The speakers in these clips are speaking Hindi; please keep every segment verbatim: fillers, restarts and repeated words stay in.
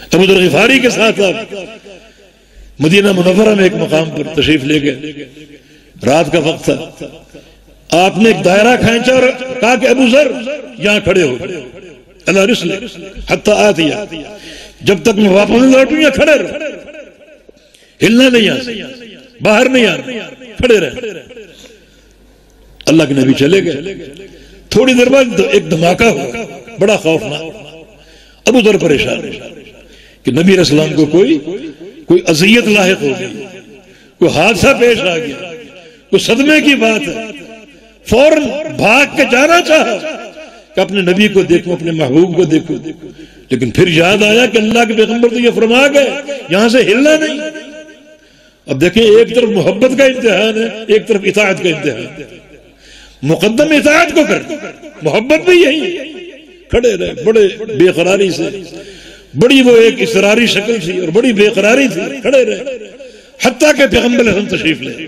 अबू ज़र ग़िफ़ारी के साथ आप मदीना मुनव्वरा में एक मकाम पर तशरीफ ले गए, रात का वक्त था। आपने एक दायरा खींचा और कहा कि अबू ज़र यहां खड़े हो, अला रिस्ल हत्ता आतिया, जब तक मैं वापस नहीं लौटूं या खड़े रहो, हिलना नहीं, यहां से बाहर नहीं आना, खड़े रहे। अल्लाह के नबी चले गए। थोड़ी देर बाद एक धमाका हुआ, बड़ा खौफनाक। अबू ज़र परेशान कि नबी रसूलुल्लाह को कोई कोई अज़ियत लाहिक हो गई, कोई हादसा पेश आ गया, कोई सदमे की बात है। फौरन भाग के जाना चाहा कि अपने नबी को देखूं, अपने महबूब को देखूं, लेकिन फिर याद आया कि अल्लाह के पैगंबर तो ये फरमा गए यहां से हिलना नहीं। अब देखें, एक तरफ मोहब्बत का इम्तिहान है, एक तरफ इताअत का इम्तिहान है। मुकद्दम इताअत को कर, मोहब्बत भी यही। खड़े रहे बड़े बेकरारी से, बड़ी वो एक इसरारी शक्ल थी और बड़ी बेकरारी थी, खड़े रहे हत्ता के पैगंबर हम तशरीफ ले।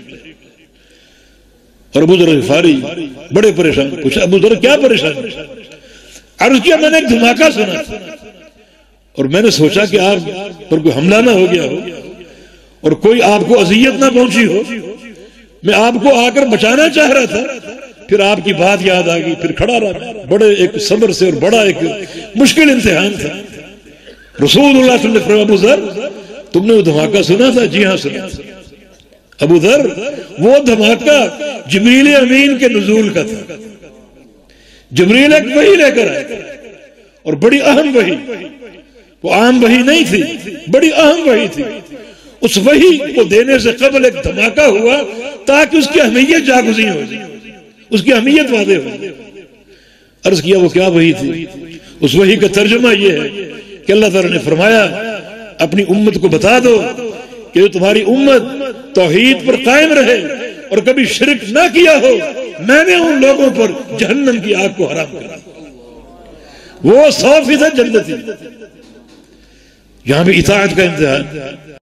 और अबू ज़र ग़िफ़ारी बड़े परेशान। पूछा, अबू ज़र क्या परेशान? अर्ज़ किया, मैंने एक धमाका सुना और मैंने सोचा कि आप पर कोई हमला ना हो गया हो और कोई आपको अज़ियत ना पहुंची हो। मैं आपको आकर बचाना चाह रहा था, फिर आपकी बात याद आ गई, फिर खड़ा रहा। बड़े एक सब्र से और बड़ा एक मुश्किल इम्तिहान था। रसूलुल्लाह सल्लल्लाहु अलैहि वसल्लम, अबू ज़र तुमने वो धमाका सुना था? जी हाँ सुना। अबू ज़र वो धमाका जिब्रील अमीन के नुज़ूल का था। जिब्रील एक वही लेकर आए और बड़ी अहम वही, वो आम वही नहीं थी, बड़ी अहम वही थी। उस वही को देने से कबल एक धमाका हुआ ताकि उसकी अहमियत जागुज़ी हो, उसकी अहमियत वादे हो। अर्ज किया, वो क्या वही थी? उस वही का तर्जुमा ये है कि अल्लाह ताला ने फरमाया, अपनी उम्मत को बता दो कि तुम्हारी उम्मत तौहीद पर कायम रहे और कभी शिरक ना किया हो, मैंने उन लोगों पर जहन्नम की आग को हराम करा। वो सौ फीसद जन्नती। यहां भी इताअत का इम्तिहान।